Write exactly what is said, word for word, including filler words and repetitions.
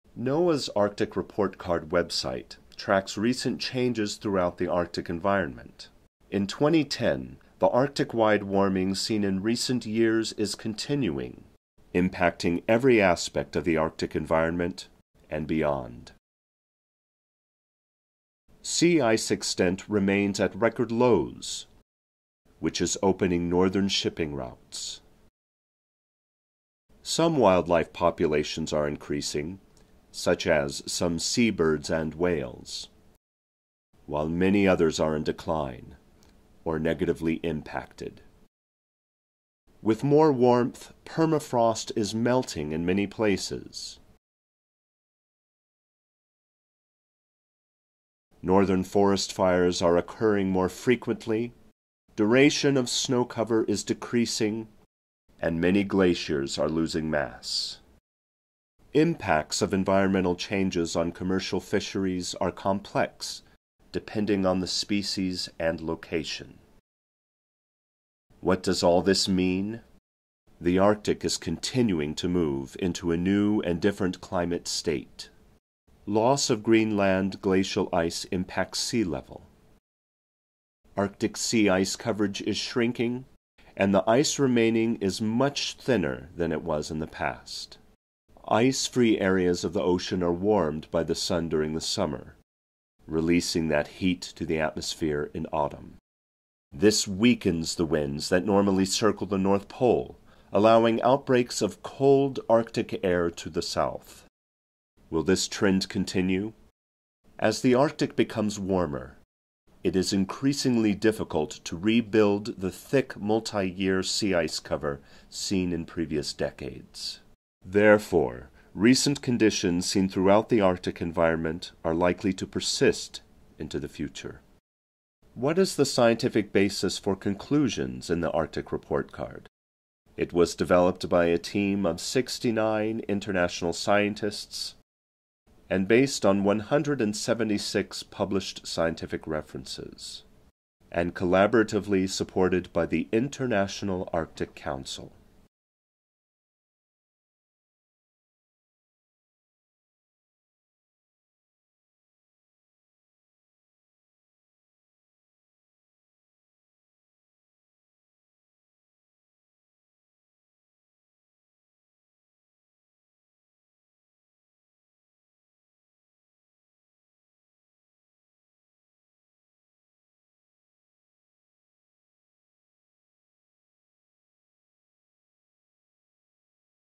NOAA's Arctic Report Card website tracks recent changes throughout the Arctic environment. In twenty ten, the Arctic-wide warming seen in recent years is continuing, impacting every aspect of the Arctic environment and beyond. Sea ice extent remains at record lows, which is opening northern shipping routes. Some wildlife populations are increasing, such as some seabirds and whales, while many others are in decline or negatively impacted. With more warmth, permafrost is melting in many places. Northern forest fires are occurring more frequently, duration of snow cover is decreasing, and many glaciers are losing mass. Impacts of environmental changes on commercial fisheries are complex, depending on the species and location. What does all this mean? The Arctic is continuing to move into a new and different climate state. Loss of Greenland glacial ice impacts sea level. Arctic sea ice coverage is shrinking, and the ice remaining is much thinner than it was in the past. Ice-free areas of the ocean are warmed by the sun during the summer, releasing that heat to the atmosphere in autumn. This weakens the winds that normally circle the North Pole, allowing outbreaks of cold Arctic air to the south. Will this trend continue? As the Arctic becomes warmer, it is increasingly difficult to rebuild the thick multi-year sea ice cover seen in previous decades. Therefore, recent conditions seen throughout the Arctic environment are likely to persist into the future. What is the scientific basis for conclusions in the Arctic Report Card? It was developed by a team of sixty-nine international scientists and based on one hundred seventy-six published scientific references, and collaboratively supported by the International Arctic Council.